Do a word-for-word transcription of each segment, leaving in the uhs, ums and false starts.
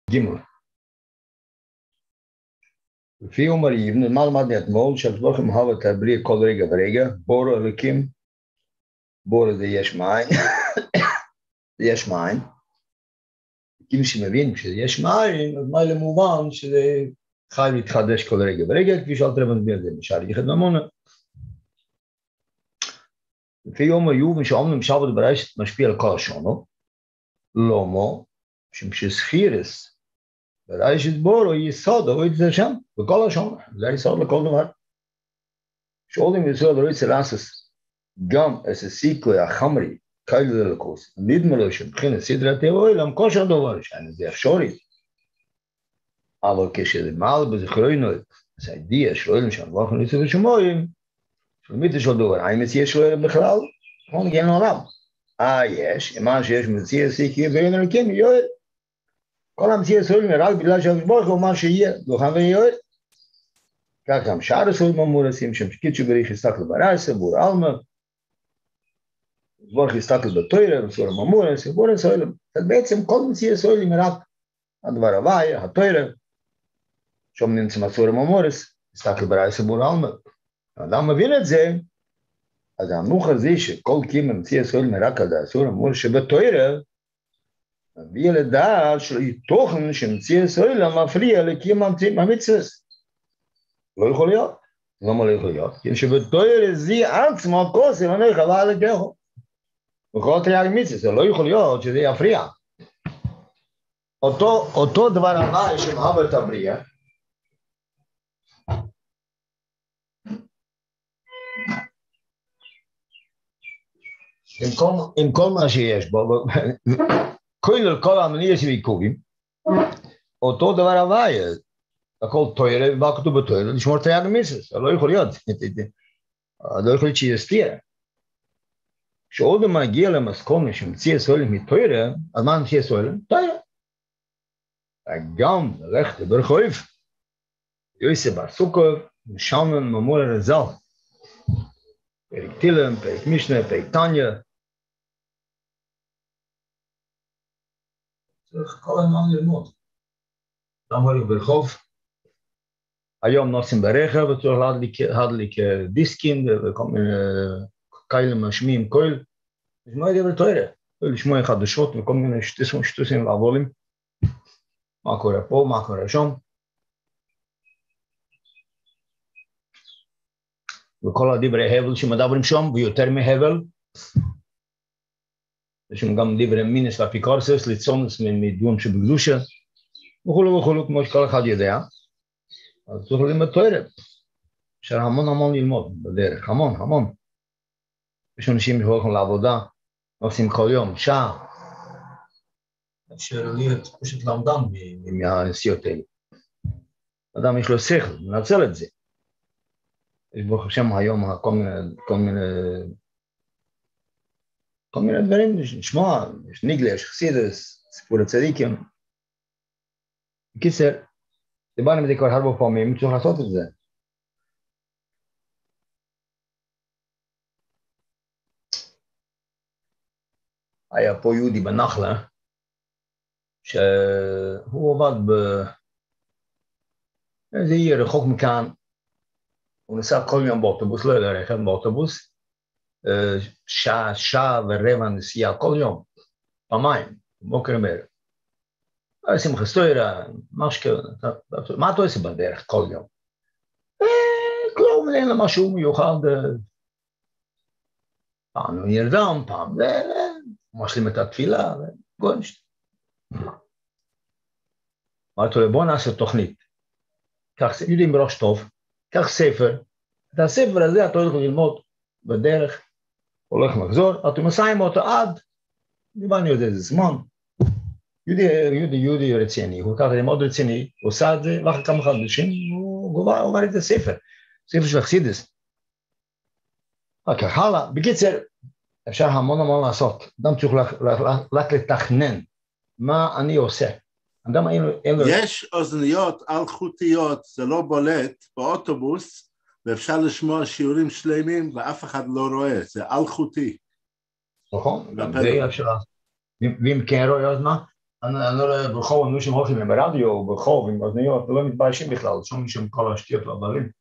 גימל. לפי אומרים, מה למדנו אתמול, שהקדוש ברוך הוא אהב את הבריא כל רגע ורגע, בורא אלוקים, בורא זה יש מים, זה יש מים, אם שמבין שיש מים, אז מה למובן שזה חי להתחדש כל רגע ורגע, כפי שאלת רב מסביר את זה, בשער יחד ממונה. לפי אומר יובין שאומרים שבת בראשית משפיע על כל השונות, לא מו, שסחירס, בראשית בורא יסוד, או יצא שם, בכל השונות, זה יסוד לכל דבר. שאולים יסוד לא יצא לעשס, גם איזה סיכוי החמרי, כאלה ללכוס, נדמה לו שבחינת סדרי הטבע אוילם, כל שאר דבר, שאני זה אפשרי. אבל כשזה מעל בזכרונו, אז הידיעה של אוילם שם, ואנחנו ניסו בשמועים, שלמיתה של דבר, האם מציע של אוילם בכלל? אנחנו נגיע לעולם. אה, יש, אימן שיש מציע סיכוי ואין אלוקים, יואל. כל המציע של אוילם רק בגלל שהשבורך הוא מה שיהיה, דוכן ויואל. כך גם שאר הסורים המורסים, שמשקיד שבריך יסתכל ברסה, בור אלמה, בורך יסתכל בתוירה, בסורם המורס, בור הסוילם. אז בעצם כל מציע סוילם רק הדבר הוואי, התוירה, שום נמצא בסורם המורס, יסתכל ברסה, בור אלמה. אדם מבין את זה, אז המנוח הזה שכל קימה מציע סוילם רק עד הסורם המורס שבתוירה, מביא לדעת של תוכן שמציע סוילם מפריע לקימה המצווס. לא יכול להיות. למה לא יכול להיות? כי שבתוירה זי עצמו כוסם אני חווה לגחו. וכל תרי"ג מצוות, זה לא יכול להיות שזה יפריע. אותו, אותו דבר הבא שמאהב את הבריאה, עם כל, עם כל מה שיש בו, כולל כל המניעים ועיכובים, אותו דבר הבא, הכל תוירה, ומה כתוב בתוירה, לשמור תרי"ג מצוות, זה לא יכול להיות, לא יכול להיות שיהיה סתירה. כשעוד מגיע למסקנה שמציע סוילם מתוירה, אז מה מציע סוילם? תוירה. גם ללכת ברחוב, יוסף בר סוכר, משלמן ממור הרז"ל, פרק תהילים, פרק משנה, פרק תניא. צריך כל הזמן ללמוד. למה הולך ברחוב? היום נוסעים ברכב, וצריך להדליק דיסקים, וכל מיני כאלה משמיעים קול. לשמוע את זה בתוירה, לשמוע חדשות וכל מיני שטוסים ועבולים. מה קורה פה, מה קורה שם. וכל הדברי הבל שמדברים שם, ויותר מהבל. יש גם דברי מינס ואפיקורסס, ליצונס מדון שבקדושה, וכולו וכולו, כמו שכל אחד יודע. אז צריך ללמוד תוירה. אפשר המון המון ללמוד בדרך, המון המון. יש אנשים שהולכים לעבודה, עושים כל יום, שעה. אפשר להיות פשוט למדן מהנסיעות האלה. אדם יש לו שכל, מנצל את זה. יש ברוך השם היום כל מיני, כל מיני, כל מיני דברים, לשמוע, יש ניגלה, יש חסידס, סיפור הצדיקים. בקיצר, דיברנו בזה כבר הרבה פעמים, צריך לעשות את זה. היה פה יהודי בנחלה, שהוא עבד באיזה עיר רחוק מכאן, הוא נסע כל יום באוטובוס, לא יודע רכב באוטובוס, שעה, שעה ורבע נסיעה כל יום, פעמיים, בוקר בערב. עושים חסטוירה, משהו, מה אתה עושה בדרך כל יום? כלום, אין לה משהו מיוחד, פעם הוא נרדם, פעם זה, משלים את התפילה, וגונשת. אמרתי לו, בוא נעשה תוכנית. כך, יודעים בראש טוב, כך ספר, את הספר הזה אתה הולך ללמוד בדרך, הולך לחזור, אתה מסיים אותו עד, דיברנו יודע איזה זמן, יהודי, יהודי, יהודי רציני, הוא ככה זה מאוד רציני, הוא עושה את זה, ואחר כמה חודשים, הוא עובר את הספר, ספר של חסידס. כך הלאה, בקיצר, אפשר המון המון לעשות, אדם צריך רק לתכנן מה אני עושה. אדם אין לו... יש אוזניות אלחוטיות, זה לא בולט, באוטובוס, ואפשר לשמוע שיעורים שלמים, ואף אחד לא רואה, זה אלחוטי. נכון, גם זה אפשר. ואם כן רואה, אז מה? אני לא רואה ברחוב, אנשים הולכים עם הרדיו, ברחוב, עם אוזניות, לא מתביישים בכלל, שומעים שם כל השטויות והבלים.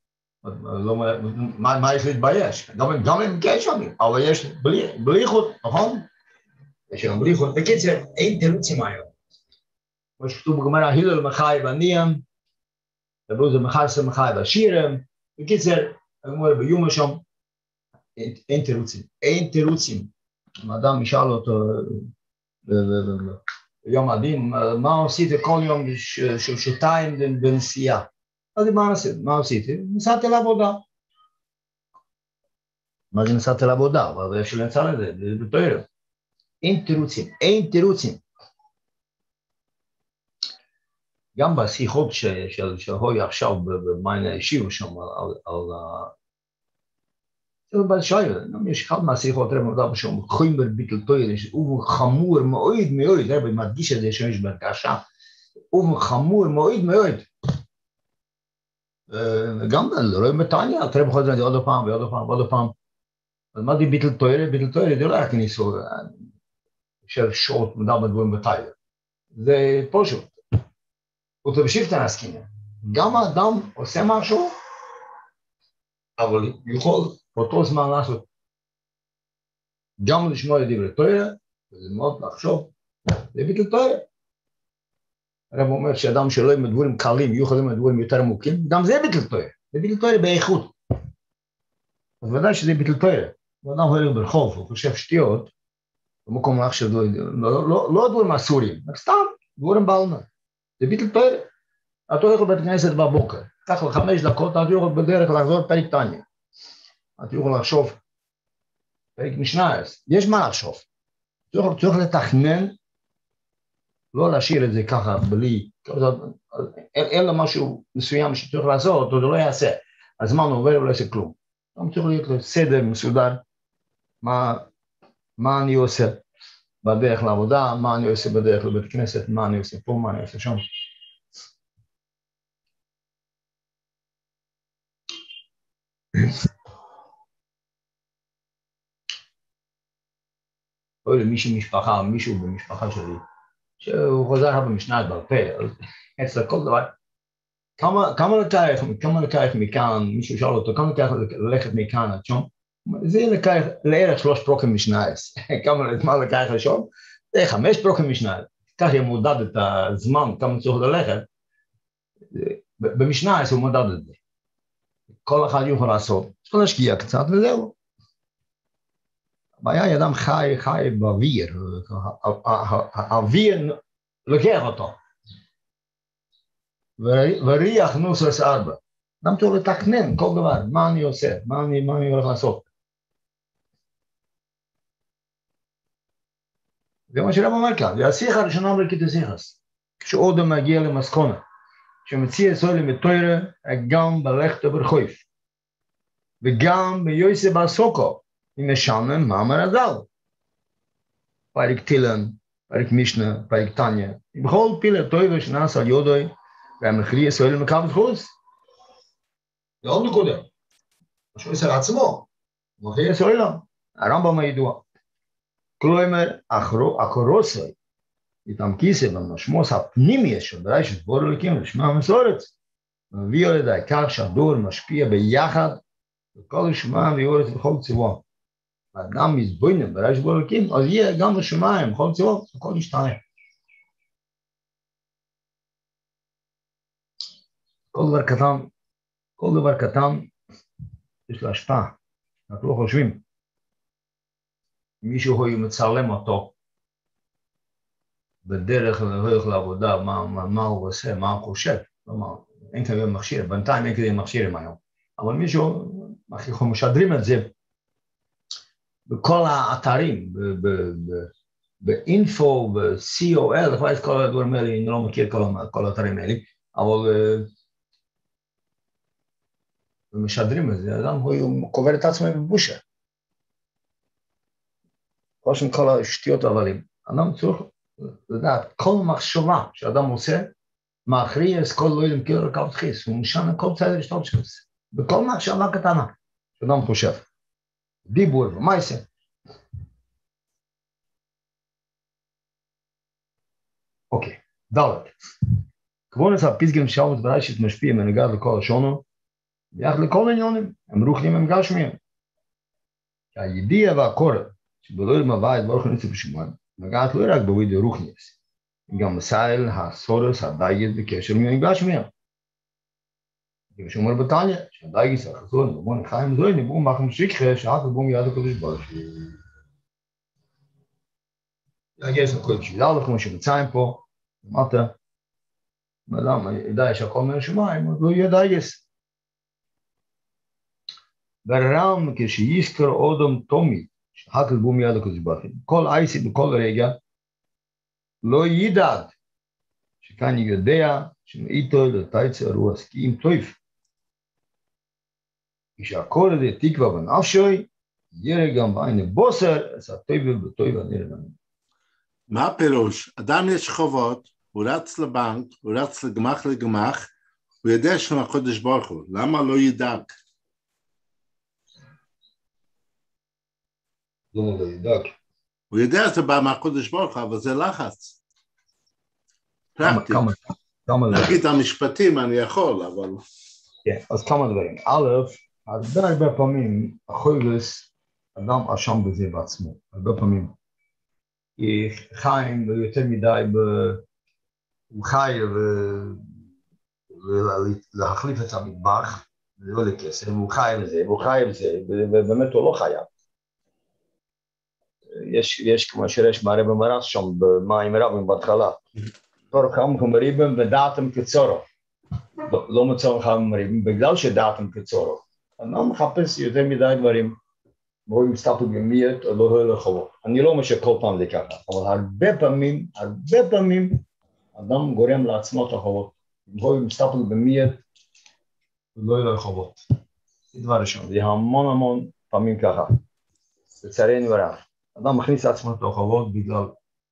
מה יש להתבייש? גם אם כן שומעים, אבל יש בלי איכות, נכון? יש גם בלי איכות. בקיצר, אין תירוצים היום. כמו שכתוב בגמרא, הלל מחי בניהם, דברו זה מחסר מחי בשירם. בקיצר, אני אומר ביום שם, אין תירוצים, אין תירוצים. אם אדם ישאל אותו ביום הדין, מה עשיתי כל יום של שעתיים בנסיעה? אז מה עשיתי? נסעתי לעבודה. מה זה נסעתי לעבודה? אבל יש לי נצא לזה, זה בתואר. אין תירוצים, אין תירוצים. גם בשיחות של הוי עכשיו במיין הישיב שם על זה בשייל, יש אחד מהשיחות רב מדבר שם, חומר ביטל תואר, הוא חמור מאוד מאוד, רב מדגיש את זה שיש ברגשה, הוא חמור מאוד מאוד. וגם רואים בתניא, תראה בכל זאת עוד פעם ועוד פעם ועוד פעם. אז מה זה ביטל תואר? ביטל תואר זה לא רק ניסו של שעות מדבר דברים בתאילר. זה פשוט. הוא תמשיך את הנסקינים. גם האדם עושה משהו, אבל יכול באותו זמן לעשות גם לשמוע את דברי תורה, וללמוד לחשוב, זה ביטל תורה. הרב אומר שאדם שלא עם דברים קלים, יהיו יכולים דברים יותר עמוקים, גם זה ביטל תורה, זה ביטל תורה באיכות. אז ודאי שזה ביטל תורה. אדם הולך ברחוב, הוא חושב שטויות, במקום לחשוב דברים, לא דברים אסורים, רק סתם דברים בעלמא. זה ביטל תורה. אתה הולך לבית כנסת בבוקר, קח לך חמש דקות, אתה יכול בדרך לחזור פרק תניא. אתה יכול לחשוב, פרק משנה, יש מה לחשוב. צריך לתכנן, לא להשאיר את זה ככה בלי, אין לו משהו מסוים שצריך לעשות, אותו זה לא יעשה. הזמן עובר ולא יעשה כלום. גם צריך להיות לסדר מסודר, מה, מה אני עושה בדרך לעבודה, מה אני עושה בדרך לבית כנסת, מה אני עושה פה, מה אני עושה שם. או למישהו משפחה, מישהו במשפחה שלי, שהוא חוזר במשנה בעל פה, אצל כל דבר, כמה, כמה לקח, כמה לקח מכאן, מישהו שאל אותו, כמה לקח ללכת מכאן עד שם, זה לקח לערך שלוש פרוקים משנה, כמה זמן לקח לשם, זה חמש פרוקים משנה, כך הוא מודד את הזמן, כמה צריך ללכת, במשנה הוא מודד את זה, כל אחד יכול לעשות, צריך להשקיע קצת וזהו. הבעיה היא אדם חי, חי באוויר, האוויר לוקח אותו. וריח נוסס ארבע. אדם צריך לתכנן כל דבר, מה אני עושה, מה אני, מה אני הולך לעשות. זה מה שרב אומר כאן, זה השיחה הראשונה ברכת השיחס. כשעודם מגיע למסקונה, שמציע סולי מתוירה, גם בלכת ברחויף, וגם ביוסי בסוקו, אם משנה מאמר הזל. פרק תילן, פרק משנה, פרק תניא. בכל פילה טויבה שנעשה על יודוי, והמכרי ישראל למקב חוץ. זה עוד נקודה. משהו עשר עצמו. מכרי ישראל, הרמב"ם הידוע. כלומר, הקורוסוי, איתם כיסא במשמוס הפנימי של בראשית בור אלוקים לשמה המסורת. מביא על ידי כך שהדור משפיע ביחד, וכל שמע ויורץ בכל צבוע. האדם מזבוינם בראשית בור אלוקים, אז יהיה גם בשמיים, בכל צבוע, הכל ישתנה. כל דבר קטן, כל דבר קטן, יש לו השפעה. אנחנו לא חושבים. מישהו הוא מצלם אותו, בדרך הולך לעבודה, מה, מה, מה הוא עושה, מה הוא חושב. לא, אין כזה מכשיר, בינתיים אין כזה מכשירים היום. אבל מישהו, אנחנו משדרים את זה בכל האתרים, באינפו, ב-סי או אל, אני את כל הדברים האלה, אני לא מכיר כל האתרים האלה, אבל משדרים את זה, אדם הוא קובר את עצמו בבושה. כל שם כל השטויות הבלים. אדם צריך לדעת, כל מחשבה שאדם עושה, מאחרי אז כל לא ילם כאילו רכב תחיס, הוא משנה כל צעד לשתות שכוס. בכל מחשבה קטנה, שאדם חושב. דיבור ומה יעשה? אוקיי, דלת. כבונס הפסגים שבועות בראשית משפיע מנוגע לכל השונו, ביחד לכל עניונים, הם רוחניים הם גשמיים. הידיעה והקורא, שבלוי מבא את ברוך הניסו בשמיים, נגעת לא רק בווידי רוחניס, גם מסייל, הסורס, הדייגת בקשר עם גשמיים. כמו שאומר בתניא, שהדייגת, החזון, בבון חיים זוי, נבום מחם שיקחה, שעת ובום יד הקודש ברוך. יגייס הקודש ידע כמו שמצאים פה, למטה, אדם ידע שהכל מהשמיים, אז לא יהיה דייגס. והרם כשיזכר אודם תומי, שחק לבום יד הקודש ברוך, כל עייסי בכל רגע, לא ידעת, שכאן יודע, שמאיתו לתייצר רוח, כי אם טויף, כשהכל הזה תקווה בנפשוי, יראה גם בעין הבוסר, אז הטויבל בטויבל נראה לנו. מה הפירוש? אדם יש חובות, הוא רץ לבנק, הוא רץ לגמח לגמח, הוא יודע שהוא הקודש ברוך הוא, למה לא ידאג? למה לא ידאג? הוא יודע שזה בא מהקודש ברוך הוא, אבל זה לחץ. פרקטי. נגיד המשפטים אני יכול, אבל... כן, אז כמה דברים. א', הרבה הרבה פעמים, החויגס, אדם אשם בזה בעצמו, הרבה פעמים. כי חיים לא יותר מדי, הוא חי ולהחליף את המטבח, זה לא לכסף, הוא חי לזה, והוא חי לזה, ובאמת הוא לא חייב. יש, יש כמו שיש מערה במרס שם, במים רבים בהתחלה. תורך חם מריבים ודעתם כצורו. לא מצורך חם מריבים, בגלל שדעתם כצורו. אני מחפש יותר מדי דברים, והוא מסתפק במייט או לא הולך לחובות. אני לא אומר שכל פעם זה ככה, אבל הרבה פעמים, הרבה פעמים, אדם גורם לעצמו את החובות. והוא מסתפק במייט ולא הולך לחובות. זה דבר ראשון, זה המון המון פעמים ככה. לצערנו הרב. אדם מכניס לעצמו את החובות בגלל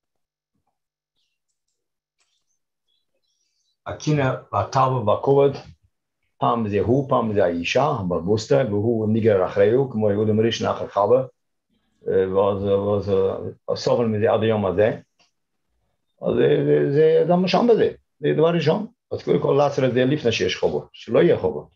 הכינר והטבע והכובד, פעם זה הוא, פעם זה האישה, הבלבוסטה, והוא ניגר אחריו, כמו יהודה מריש נחל חווה, ואז הסובל מזה עד היום הזה. אז זה אדם משם בזה, זה דבר ראשון. אז קודם כל לעצר את זה לפני שיש חובות, שלא יהיה חובות.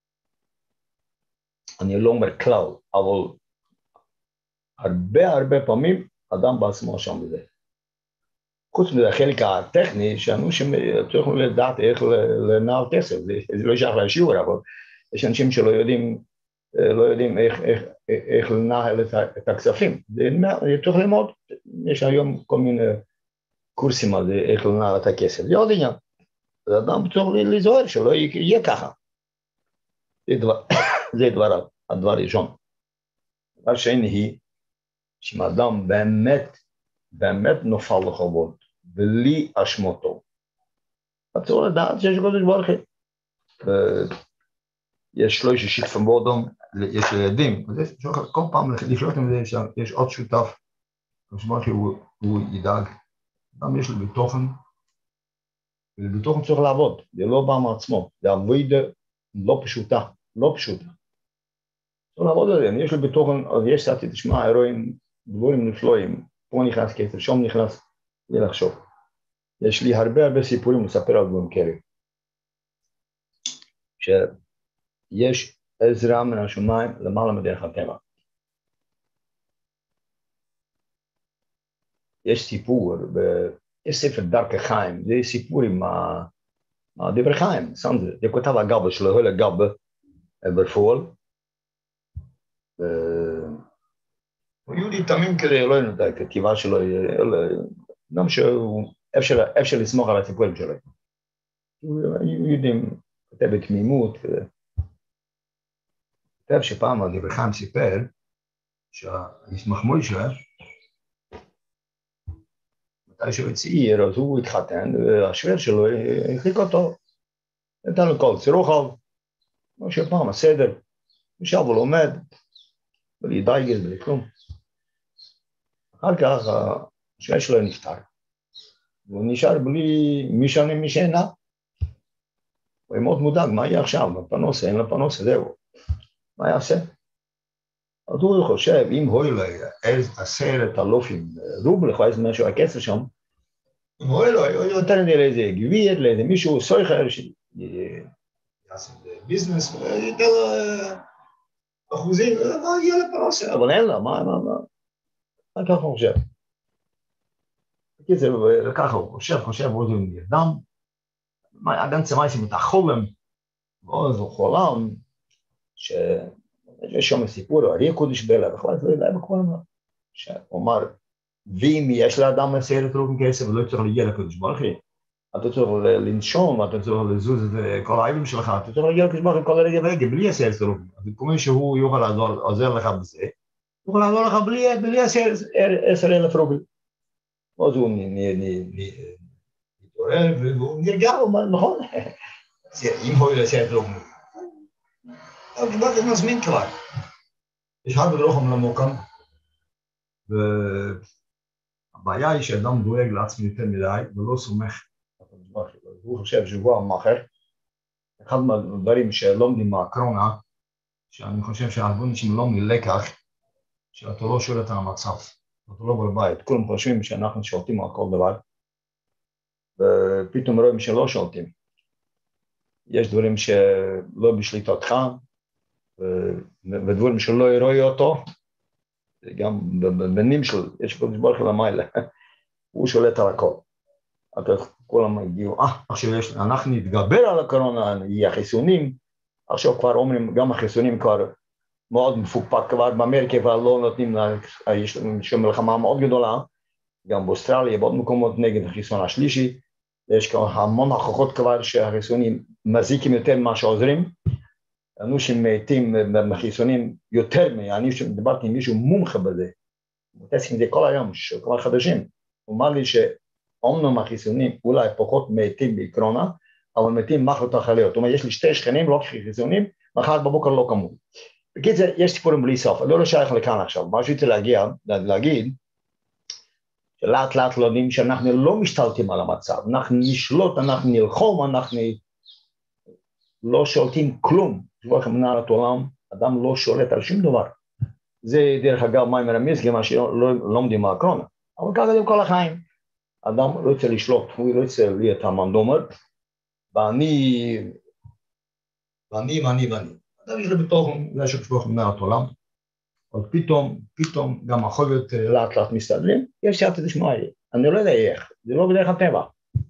אני לא אומר כלל, אבל הרבה הרבה פעמים אדם בעצמו שם בזה. חוץ מזה החלק הטכני, שאנו שצריכים לדעת איך לנהל כסף, זה לא שייך לשיעור, אבל יש אנשים שלא יודעים, לא יודעים איך, איך, איך לנהל את הכספים. זה צריך ללמוד, יש היום כל מיני קורסים על זה, איך לנהל את הכסף. זה עוד עניין. אדם צריך לזהר שלא יהיה ככה. זה דבר, זה דבר, הדבר ראשון. דבר שני היא, שאם אדם באמת, באמת נופל לחובות, בלי אשמתו, אתה צריך לדעת שיש קודש ברוך הוא. יש שלושה שיתפים באדם, יש ילדים, כל פעם לחיות עם זה, יש עוד שותף, הוא ידאג, גם יש לו בתוכן, ובתוכן צריך לעבוד, זה לא בא מעצמו, זה עבודה לא פשוטה, לא פשוטה. צריך לעבוד על זה, יש לו בתוכן, אז יש סעתי, תשמע, אירועים, דבורים נפלואים, פה נכנס כסף, שם נכנס, זה לחשוב. יש לי הרבה הרבה סיפורים לספר על דברים כאלה. שיש עזרה מן השמיים למעלה מדרך הטבע. יש סיפור, יש ספר דרכי חיים, זה סיפור עם דברי חיים, סנזה, זה כותב הגבה שלו, הולה גבה, בפועל. הוא יהודי תמים כזה, לא יודע, הכתיבה שלו, גם שהוא, אפשר לסמוך על הסיפורים שלו. יהודים, כותב בתמימות, כותב שפעם הדברי חיים סיפר, שהישמח מוישה, מתי שהוא צעיר, אז הוא התחתן, והשוור שלו החליק אותו, נתן לו כל צירוחב, כמו שפעם הסדר, עכשיו הוא לומד, בלי דייגל, בלי כלום. אחר כך השוור שלו נפטר, והוא נשאר בלי משנה משנה. הוא מאוד מודאג, מה יהיה עכשיו? בפנוס, אין לפנוס, זהו. מה יעשה? אז הוא חושב, אם הוא עשרת אלופים רובל, יכול להיות משהו הכסף שם, הוא רואה לו, הוא נותן לי לאיזה גביר, לאיזה מישהו סויכר שיעשה ביזנס, יותר אחוזים, מה יהיה לפרסה, אבל אין לה, מה, מה, מה, מה ככה הוא חושב? בקיצר, ככה הוא חושב, חושב, הוא נרדם, אדם צמאי את החולם, ועוד איזו חולם, שיש שם סיפור, הרי קודש בלה, בכלל זה לא יודע בכל מה, שהוא אמר, ואם יש לאדם עשרת רוגן כסף, ולא צריך להגיע לקודש ברוך הוא, אתה צריך לנשום, אתה צריך לזוז את כל העיבים שלך, אתה צריך להגיע לקודש ברוך הוא כל הרגע ורגע, בלי עשרת רוגן. אז כמו שהוא יוכל לעזור לך בזה, הוא יכול לעזור לך בלי עשר אלף רוגן. אז הוא מתעורר, והוא נרגע, הוא אומר, נכון, אם הוא יהיה עשרת רוגן. אבל כבר זה מזמין כבר. יש הרבה רוחם למוקם, והבעיה היא שאדם דואג לעצמי יותר מדי, ולא סומך. הוא חושב שהוא המאחר. אחד מהדברים שלומדים מהקורונה, שאני חושב שהרבה אנשים לומדים לקח, שאתה לא שולט על המצב, אתה לא בבית. כולם חושבים שאנחנו שולטים על כל דבר, ופתאום רואים שלא שולטים. יש דברים שלא בשליטתך, ודברים שלא ירואי אותו, גם בבנים שלו, יש קודש ברוך הוא למעלה, הוא שולט על הכל. אתה כולם הגיעו, אה, עכשיו יש, אנחנו נתגבר על הקורונה, יהיה חיסונים, עכשיו כבר אומרים, גם החיסונים כבר מאוד מפוקפק, כבר באמריקה כבר לא נותנים, יש מלחמה מאוד גדולה, גם באוסטרליה, בעוד מקומות נגד החיסון השלישי, יש המון הוכחות כבר שהחיסונים מזיקים יותר ממה שעוזרים, אנשים מתים בחיסונים יותר, אני דיברתי עם מישהו מומחה בזה, מתעסק עם זה כל היום, כבר חדשים, הוא אמר לי שאומנם החיסונים אולי פחות מתים בקורונה, אבל מתים מחלות אחרות, זאת אומרת, יש לי שתי שכנים, לא חיסונים, מחר בבוקר לא כמות. בקיצור, יש סיפורים בלי סוף, אני לא שייך לכאן עכשיו, מה שרציתי להגיע, להגיד, שלאט לאט לא יודעים שאנחנו לא משתלטים על המצב, אנחנו נשלוט, אנחנו נלחום, אנחנו לא שולטים כלום, שבוע לכם מנהלת עולם, אדם לא שולט על שום דבר. זה דרך אגב מים הרמיז, מה שלא לומדים מהקורונה, אבל ככה זה כל החיים. אדם לא רוצה לשלוט, הוא לא רוצה להיות המנדומר, ואני, ואני, ואני, ואני. אדם יש לו בתוך, זה שבוע לכם מנהלת עולם, אבל פתאום, פתאום גם החובות לאט לאט מסתדרים, יש שעת תשמע, אני לא יודע איך, זה לא בדרך הטבע.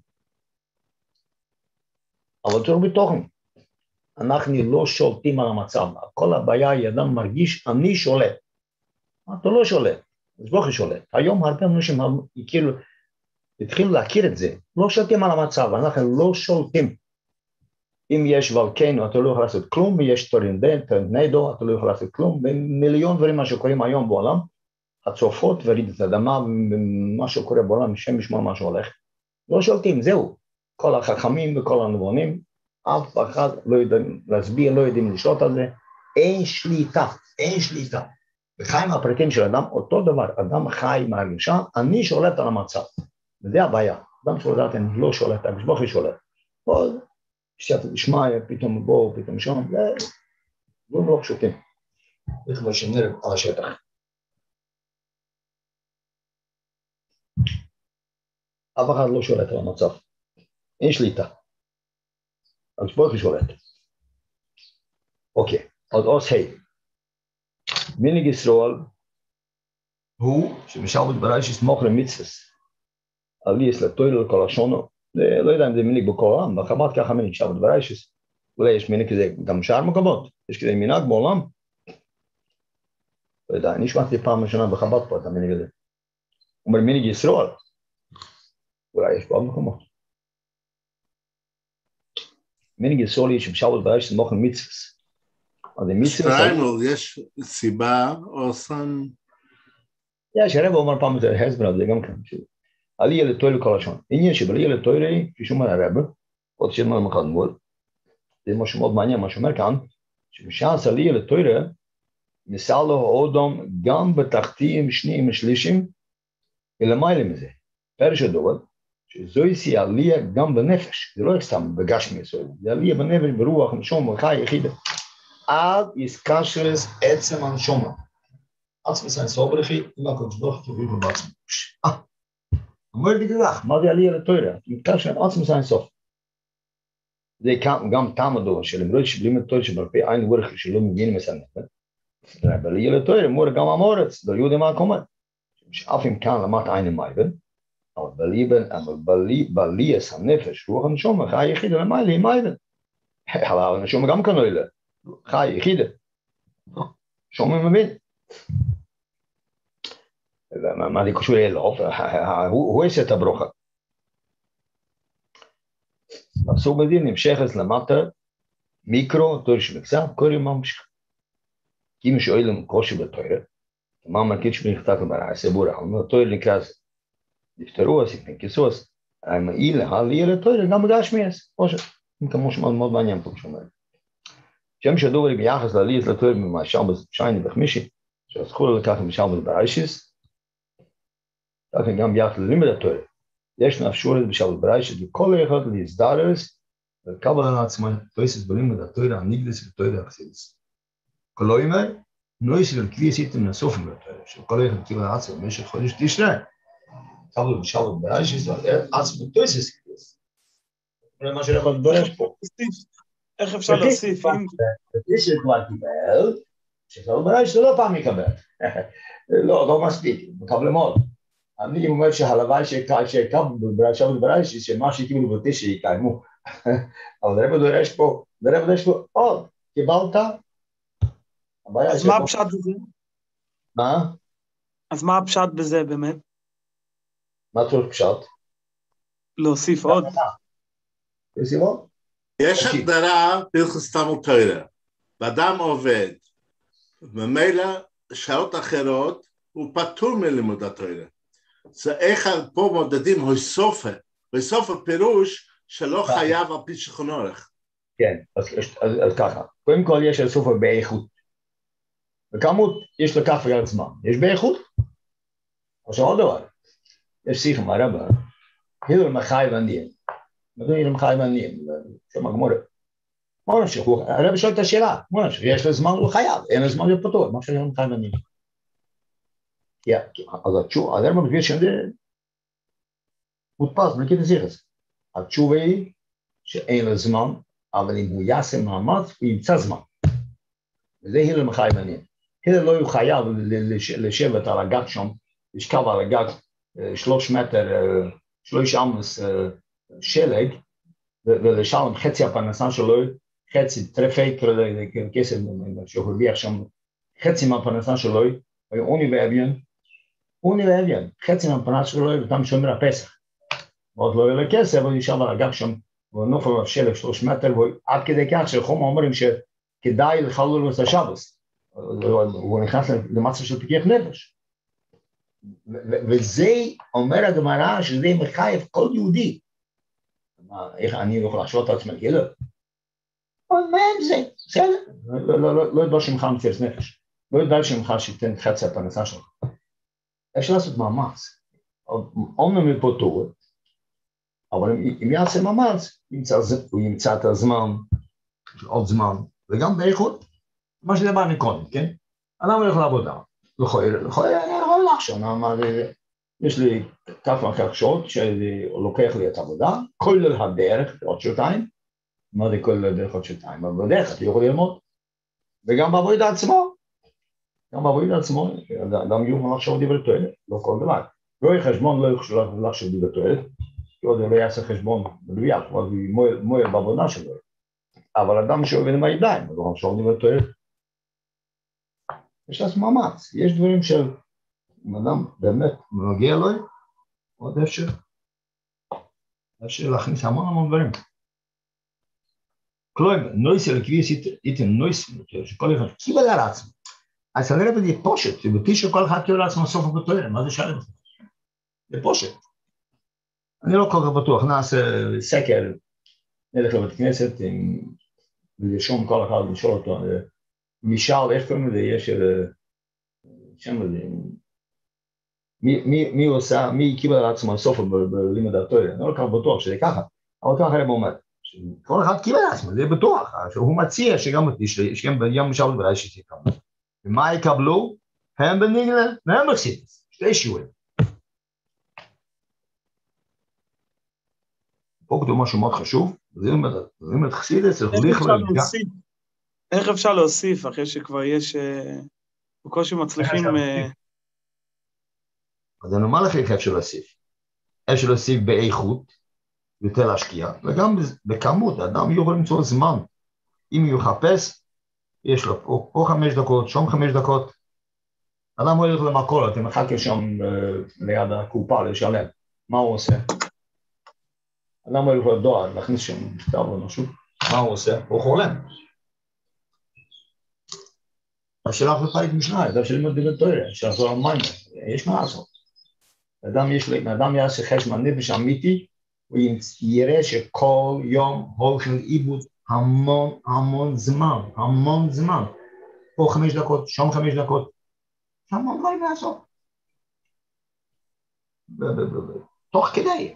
אבל זה לא בתוכן. אנחנו לא שולטים על המצב, כל הבעיה היא אדם מרגיש, אני שולט. אתה לא שולט, אז לא שולט. היום הרבה אנשים כאילו, התחילו להכיר את זה, לא שולטים על המצב, אנחנו לא שולטים. אם יש ולקנו, אתה לא יכול לעשות כלום, ויש טורנדו, אתה לא יכול לעשות כלום, ומיליון דברים מה שקוראים היום בעולם, הצופות ורעידת אדמה, ומה שקורה בעולם, שם ישמע מה שהולך. לא שולטים, זהו. כל החכמים וכל הנבונים, אף אחד לא יודעים להסביר, לא יודעים לשלוט על זה, אין שליטה, אין שליטה. בחיים הפרטים של אדם, אותו דבר, אדם חי מהרגישה, אני שולט על המצב, וזה הבעיה, אדם שולט, אני לא שולט, הקשבוכי שולט. אז שאתה תשמע, פתאום בוא, פתאום שם, זה לא לא פשוטים. זה כבר שנראה על השטח. אף אחד לא שולט על המצב, אין שליטה. אז בואו שולט. אוקיי, אז עוש היי. מנהיג ישראל הוא שמשלבות בראשית מוכר מצווס. עליס לתויל לכל השונו. לא יודע אם זה מנהיג בכל העולם, בחב"ד ככה מנהיג שלבות בראשית. אולי יש מנהיג כזה גם שאר מקומות. יש כזה מנהג בעולם. לא יודע, אני שמעתי פעם ראשונה בחב"ד פה את המנהיג הזה. הוא אומר מנהיג ישראל. אולי יש בעוד מקומות. מנהיג ישראל יש שמשלבות בראשית מוכר מצווס. שטריימל, יש סיבה או סן? יש, הרב אומר פעם את ההסבר הזה גם כן. עלייה לתויל לכל השון. עניין שבעלייה לתויל, כפי שאומר הרב, עוד שאומר מחד מול, זה משהו מאוד מעניין, מה שאומר כאן, שמשעס עלייה לתויל, מסע לו האודום גם בתחתיים שניים ושלישים, ולמעלה מזה. פרש הדובר, שזוהי עלייה גם בנפש, זה לא סתם בגשמי, זה עלייה בנפש, ברוח, נשום, וחי, יחידה. עד יסקשרס עצם הנשומה. עצמי סן סוברכי, אם הקודש ברוך הוא תביאו בעצמו. אמר לי גלח, מה זה עלייה לתוירה? מתקל שם עצמו זה אינסוף. זה גם טעם הדור, שלמרות שבלים את תוירה שבלפי עין ורך שלא מבין מסנפת, בעלייה לתוירה, מור גם המורץ, לא יהודי מה הקומן. שאף אם כאן למד עין המייבן, אבל בעלייה הנפש, רוח הנשום, חי יחידה למיילה עם מייבן. אבל הנשום גם כאן לא חי יחידה. שומע מבין. מה זה קשור אליו? הוא עושה את הברוכה. בסוג מדין נמשכת למטה מיקרו, תויר שמקסם, קוראים ממשיך. כי אם שואלים קושי בתוירה, מה מרקיד שמכתק לברעה, סבורה, אבל תויר נקרא זה. נפטרו, אז נקסו, אז המעיל, העלייה לתוירה, גם בגש מייס. כמו שמאוד מאוד מעניין פה כשאומר. שם שדורי ביחס לעליית לתוירה ממשל בשייני בחמישי, שהזכור לקח למשל בבריישיס, ככה גם ביחס ללימד התוירה. יש נפשורת בשל בריישיס, וכל אחד להזדרס, ולקבל על עצמו תויסס בלימד התוירה, הניגדס ותוירה החסידס. כל אומר, נויס ולקביס איתם נסופים בתוירה, שכל אחד קיבל על עצמו במשך חודש תשרי. קבל בשל בריישיס, ועצמו תויסס כביס. זה מה שאני יכול לדורש פה. איך אפשר להוסיף? יש כבר קיבל, שכל בריישיס לא פעם יקבל. לא, לא מספיק, מקבל מאוד. אני אומר שהלוואי שיקבלו ברשבת בריישיס, שמה שקיבלו בתשע יקיימו. אבל הרב דורש פה, הרב דורש פה עוד, קיבלת? אז מה הפשט בזה? מה? אז מה הפשט בזה באמת? מה צריך פשט? להוסיף עוד. להוסיף עוד? יש הגדרה בהלכות תלמוד תורה, ואדם עובד, וממילא שעות אחרות הוא פטור מלימוד התורה. זה איך פה מודדים הויסופה, הויסופה פירוש שלא חייב על פי שכון אורך. כן, אז ככה, קודם כל יש הויסופה באיכות, וכמות יש לכך וגם זמן, יש באיכות, עכשיו עוד דבר, יש שיחה מהרבה, הילר מחי ועניים, מדוע הילר מחי ועניים, שם הגמורה, מה נמשיך, הרב שואל את השאלה, מה נמשיך, יש לו זמן, הוא חייב, אין לו זמן להיות פטור, מה שהילר מחי ועניים. אז התשובה, הרב מביא שזה מודפס, בלכית השיחס, התשובה היא שאין לו זמן, אבל אם הוא יעשה מאמץ, הוא ימצא זמן. וזה הילר מחי ועניים. הילר לא יהיה חייב לשבת על הגג שם, לשכב על הגג שלוש מטר, שלוש אמס שלג, ולשלם חצי הפרנסה שלו, חצי טרפי, כסף שהוא הרוויח שם, חצי מהפרנסה שלו, הוא עוני ואביון, עוני ואביון, חצי מהפרנסה שלו, וגם שומר הפסח. ועוד לא יהיה לכסף, הוא ישב על הגג שם, והוא נופל על שלג שלוש מטר, ועד כדי כך שחום אומרים שכדאי לחלל לו את השבס. הוא נכנס למצב של פיקח נפש. וזה אומר הגמרא שזה מחייב כל יהודי. איך אני יכול להשוות את עצמי? לא. אבל מה עם זה? בסדר. לא ידבר שמך מצירס נפש. לא ידבר שמך שתיתן חצי הפרנסה שלך. אפשר לעשות מאמץ. אומנם מפוטור, אבל אם יעשה מאמץ, הוא ימצא את הזמן, עוד זמן, וגם באיכות, מה שדבר קודם, כן? אדם הולך לעבודה. לכוי, לכוי, אני יכול לחשוב, יש לי כך וכך שעות שלוקח לי את העבודה, כל הדרך עוד שעתיים, מה זה כל הדרך עוד שעתיים? אבל בדרך אתה יכול ללמוד, וגם בעבודה עצמו, גם בעבודה עצמו, אדם יוכל לחשוב דברי תועלת, לא כל דבר. רואי חשבון לא יכול לחשוב דברי תועלת, כי עוד לא יעשה חשבון מדויק, אבל הוא מועל בעבודה שלו. אבל אדם שעובד עם הידיים, הוא לא לחשוב דברי תועלת. יש לעשות מאמץ, יש דברים של אם אדם באמת מגיע לו, עוד אפשר, אפשר להכניס המון המון דברים. כלומר, נויס אלקביס איתן נויס, שכל אחד קיבל על עצמו. אז אני רואה בזה פושט, שבתי שכל אחד קיבל על עצמו סוף הבטוירה, מה זה שאלה בזה? זה פושט. אני לא כל כך בטוח, נעשה סקר, נלך לבית כנסת, ולשום כל אחד, לשאול אותו, משאל, איך קוראים לזה, יש שם לזה, מי הוא עושה, מי קיבל על עצמו סוף בלימוד התורה, אני לא כך בטוח שזה ככה, אבל ככה הרב אומר, כל אחד קיבל על עצמו, זה בטוח, שהוא מציע שגם ביום משאל בריישיס יקבלו, ומה יקבלו? הם בניגלה, והם בחסידות, שתי שיעורים. פה כתוב משהו מאוד חשוב, זה לימוד חסידס, איך אפשר להוסיף? איך אפשר להוסיף, אחרי שכבר יש, בקושי מצליחים... אז אני אומר לך איך אפשר להוסיף. אפשר להוסיף באיכות, יותר להשקיע, וגם בכמות, האדם יוכל למצוא זמן. אם הוא יחפש, יש לו פה, פה חמש דקות, שום חמש דקות. אדם הולך למכולת, הוא מחכה שם ליד הקופה לשלם. מה הוא עושה? אדם הולך לדואר, להכניס שם מכתב או משהו. מה הוא עושה? הוא חולם. השאלה בפרק משנה, זה של לימוד דברי תורה, של המים, יש מה לעשות. אדם יש לי, אדם יעשה חשבון נפש אמיתי, הוא יראה שכל יום הולכים לאיבוד המון המון זמן, המון זמן. פה חמש דקות, שם חמש דקות, המון דברים לעשות. תוך כדי.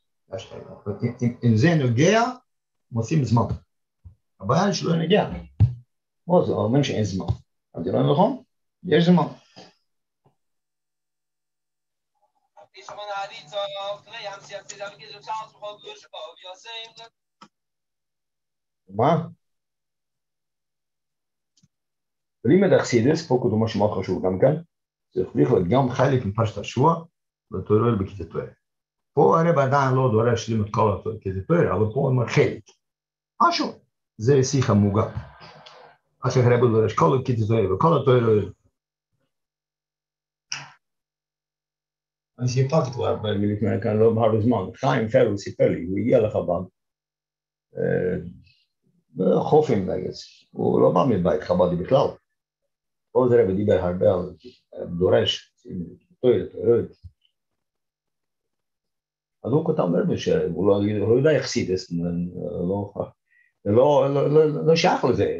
אם זה נוגע, מוצאים זמן. הבעיה שלא נגיע. זה אומר שאין זמן. אז זה לא נכון? יש זמן. מה? לימוד החסידס, פה כתוב משהו מאוד חשוב גם כאן, זה צריך להיות גם חלק מפרשת השבוע, ותורה בכיתת תורה. פה הרב עדיין לא דורש לימוד כל הכיתת תורה, אבל פה הוא אומר חלק. משהו, זה שיחה מוגה. אז הרב דורש כל הכיתת תורה וכל התורה. אני סיפרתי כבר לפני כאן לא בהרבה זמן, חיים פרל סיפר לי, הוא הגיע לחב"ד, חופים נגד, הוא לא בא מבית חב"די בכלל. פה זה רב דיבר הרבה על דורש, תורה, תורה. אז הוא כותב הרבה שהוא לא יודע איך סידס, לא שייך לזה,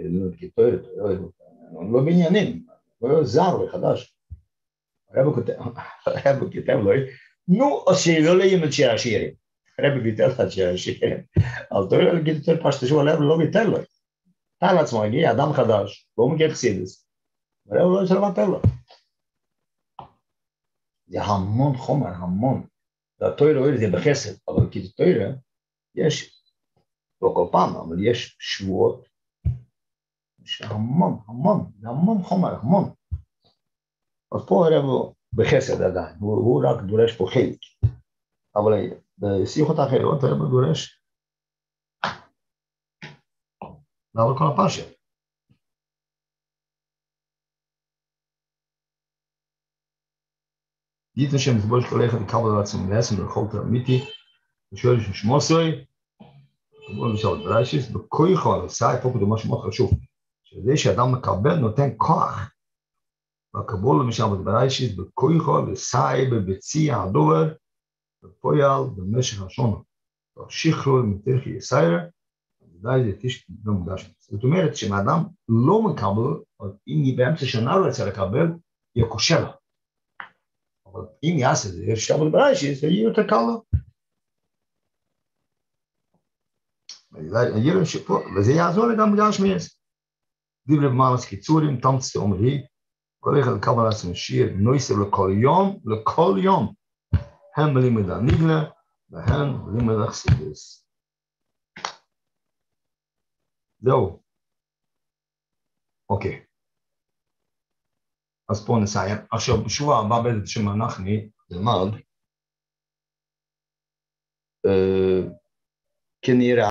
לא בעניינים, לא זר וחדש. הרב כותב לו, נו, עושה לא לימוד שיר השירים. הרב ביטל את שיר השירים. אבל תורה להגיד יותר פשט שהוא הרב לא ביטל לו. תאר לעצמו, הגיע אדם חדש, לא מכיר חסידס, הרב לא יכול לבטל לו. זה המון חומר, המון. והתורה זה בחסד, אבל כי תורה יש, לא כל פעם, אבל יש שבועות, יש המון, המון, המון חומר, המון. אז פה הרב הוא בחסד עדיין, הוא, הוא רק דורש פה חלק. אבל בשיחות האחרות הרב דורש לעבור כל הפרשה. ייתן שם זבול שכל אחד יקבל על עצמו לעצם לכל תלמיתי, ושואל ששמו סוי, קבול בשעות בראשיס, בכוח על הסעי, פה כתוב משהו מאוד חשוב, שזה שאדם מקבל נותן כוח, והקבול למשל בראשיס, בכוח על הסעי, בביצי הדובר, בפועל במשך השונה, והשחרור מתחי יסיירה, ודאי זה תשת במוגש. זאת אומרת שאדם לא מקבל, אם היא באמצע שנה לא יצא לקבל, יהיה קושר לה. אבל אם יעשה זה, יש שתבל בראשיס, זה יהיה יותר קל לו. וזה יעזור לי גם בגלל שמייס. דברי במאמץ קיצורים, תמצא אומרי, כל אחד לקבל על עצמו שיר, נויסר לכל יום, לכל יום. הם בלימוד הניגלה, והן בלימוד החסידס. זהו. אוקיי. אז פה נסיים. עכשיו, בשבוע הבא בעזרת השם אנחנו נלמד, כנראה